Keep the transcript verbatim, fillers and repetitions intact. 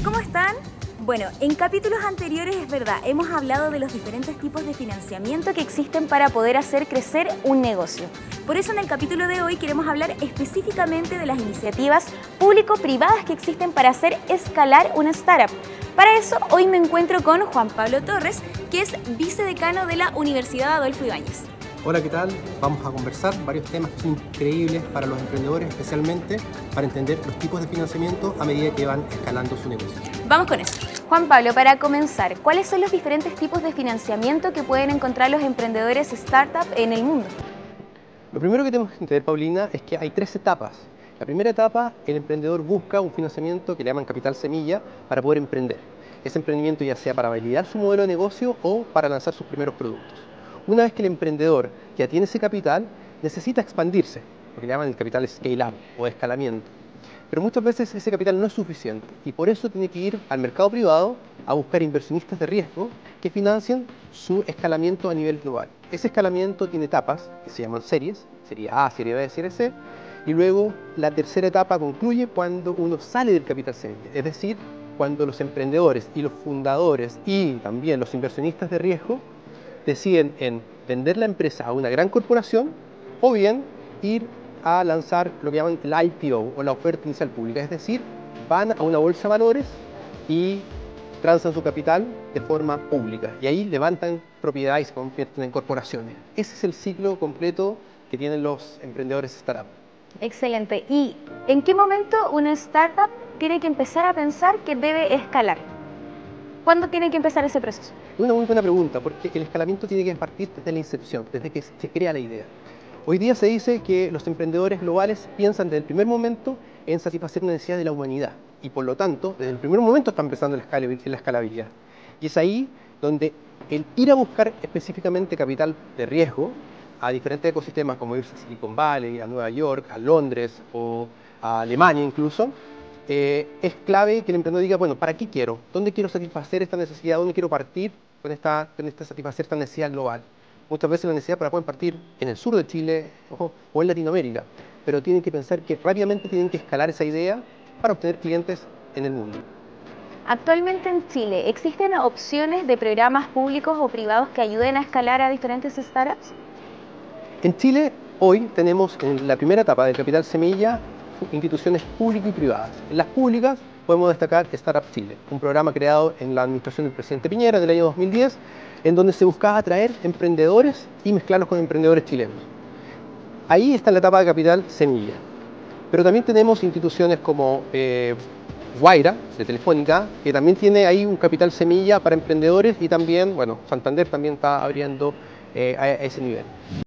¿cómo están? Bueno, en capítulos anteriores es verdad, hemos hablado de los diferentes tipos de financiamiento que existen para poder hacer crecer un negocio. Por eso en el capítulo de hoy queremos hablar específicamente de las iniciativas público-privadas que existen para hacer escalar una startup. Para eso hoy me encuentro con Juan Pablo Torres, que es vicedecano de la Universidad Adolfo Ibáñez. Hola, ¿qué tal? Vamos a conversar varios temas que son increíbles para los emprendedores, especialmente para entender los tipos de financiamiento a medida que van escalando su negocio. Vamos con eso. Juan Pablo, para comenzar, ¿cuáles son los diferentes tipos de financiamiento que pueden encontrar los emprendedores startup en el mundo? Lo primero que tenemos que entender, Paulina, es que hay tres etapas. La primera etapa, el emprendedor busca un financiamiento que le llaman capital semilla para poder emprender. Ese emprendimiento ya sea para validar su modelo de negocio o para lanzar sus primeros productos. Una vez que el emprendedor ya tiene ese capital, necesita expandirse, lo que llaman el capital scale-up o escalamiento. Pero muchas veces ese capital no es suficiente y por eso tiene que ir al mercado privado a buscar inversionistas de riesgo que financien su escalamiento a nivel global. Ese escalamiento tiene etapas que se llaman series, serie A, serie B, serie C, y luego la tercera etapa concluye cuando uno sale del capital semilla, es decir, cuando los emprendedores y los fundadores y también los inversionistas de riesgo deciden en vender la empresa a una gran corporación o bien ir a lanzar lo que llaman el I P O o la oferta inicial pública, es decir, van a una bolsa de valores y transan su capital de forma pública y ahí levantan propiedad y se convierten en corporaciones. Ese es el ciclo completo que tienen los emprendedores startup. Excelente. ¿Y en qué momento una startup tiene que empezar a pensar que debe escalar? ¿Cuándo tiene que empezar ese proceso? Es una muy buena pregunta, porque el escalamiento tiene que partir desde la incepción, desde que se crea la idea. Hoy día se dice que los emprendedores globales piensan desde el primer momento en satisfacer una necesidad de la humanidad y por lo tanto, desde el primer momento están pensando en la escalabilidad. Y es ahí donde el ir a buscar específicamente capital de riesgo a diferentes ecosistemas como irse a Silicon Valley, a Nueva York, a Londres o a Alemania incluso, Eh, es clave que el emprendedor diga, bueno, ¿para qué quiero? ¿Dónde quiero satisfacer esta necesidad? ¿Dónde quiero partir con esta, con esta satisfacer esta necesidad global? Muchas veces la necesidad para poder partir en el sur de Chile ojo, o en Latinoamérica, pero tienen que pensar que rápidamente tienen que escalar esa idea para obtener clientes en el mundo. Actualmente en Chile, ¿existen opciones de programas públicos o privados que ayuden a escalar a diferentes startups? En Chile, hoy tenemos en la primera etapa del capital semilla instituciones públicas y privadas. En las públicas podemos destacar Startup Chile, un programa creado en la administración del presidente Piñera en el año dos mil diez, en donde se buscaba atraer emprendedores y mezclarlos con emprendedores chilenos. Ahí está la etapa de capital semilla. Pero también tenemos instituciones como eh, Guaira, de Telefónica, que también tiene ahí un capital semilla para emprendedores y también, bueno, Santander también está abriendo eh, a ese nivel.